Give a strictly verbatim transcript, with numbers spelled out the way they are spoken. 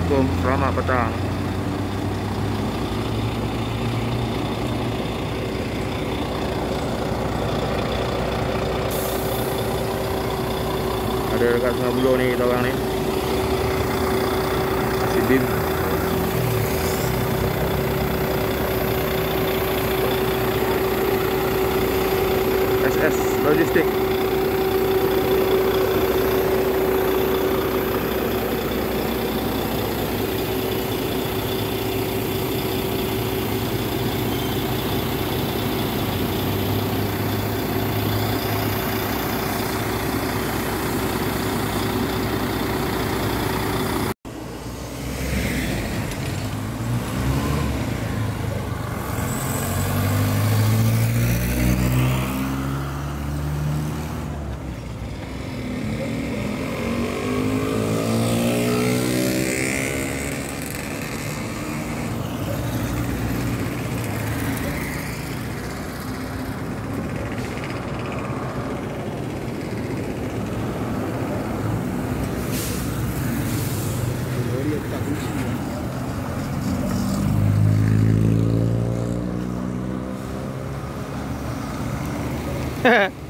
Assalamualaikum, selamat petang. Ada dekat Sungai Buloh ni kita orang ni. Sidim. S S Logistik. Hehe